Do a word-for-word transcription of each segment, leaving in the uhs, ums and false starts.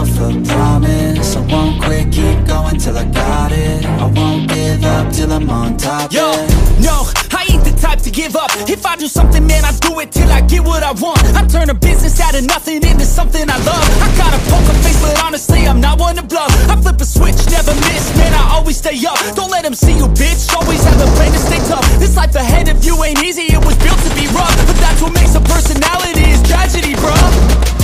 myself a promise. I won't quit, keep going till I got it. I won't give up till I'm on top. Yo, yeah. no, I ain't the type to give up. If I do something, man, I do it till I get what I want. I turn a business out of nothing into something I love. I got a poker face, but honestly, I'm not one to bluff. I flip a switch, never miss, man, I always stay up. Don't let them see you, bitch, always have a plan to stay tough. This life ahead of you ain't easy, it was built to be rough. But that's what makes a personality, is tragedy, bruh.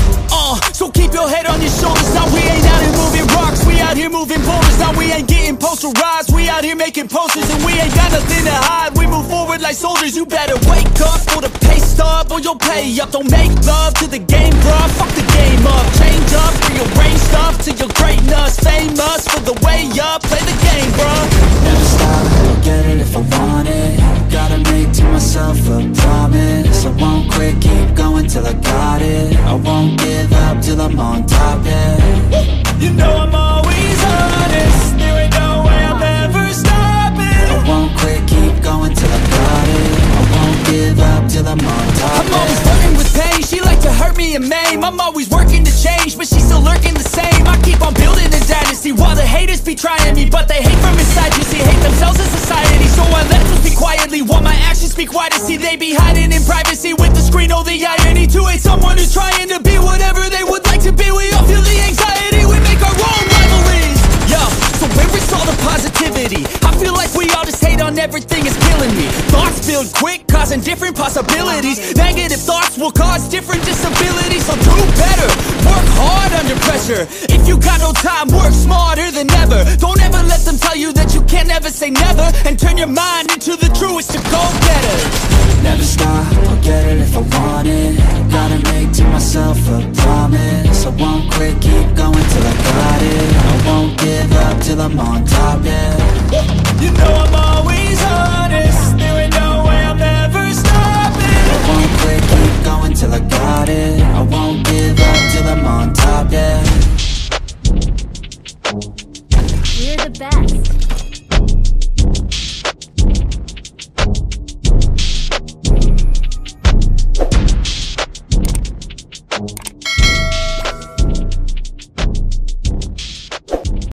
Uh, so keep your head on your shoulders. Now we ain't out here moving rocks, we out here moving boulders. Now we ain't getting posterized, we out here making posters. And we ain't got nothing to hide, we move forward like soldiers. You better wake up for the pay stub, or you'll pay up. Don't make love to the game, bruh, fuck the game up. Change up, rearrange stuff to your greatness. Famous for the way up, play the game, bruh. Never stop, I'll get it if I want it. Gotta make to myself a promise. I won't quit, keep going till I got it. I won't give up till I'm on top, yeah. You know I'm always honest, there ain't no way I'm ever stopping. I won't quit, keep going till I got it. I won't give up till I'm on top, I'm yeah. always flirting with pain, she like to hurt me and maim. I'm always working to change, but she's still lurking the same. I keep on building a dynasty while the haters be trying me. But they hate from inside, you see, hate themselves in society. So I let them speak quietly while my actions speak wider. See, they be hiding in privacy with the screen. Oh, the irony to hate someone who's trying to be whatever they would like to be. We all feel the anxiety, we make our own rivalries. Yo, so where is all the positivity? I feel like we all just hate on everything, is killing me. Thoughts build quick, causing different possibilities. Negative thoughts will cause different disabilities. So do better, work hard under pressure. If you got no time, work smarter than ever. Don't ever let them tell you that you can't ever say never. And turn your mind into the truest of go-getters. Never stop, I'll get it if I want it. Gotta make to myself a promise. I won't quit, keep going till I got it. I won't give up till I'm on top, yeah. You know I'm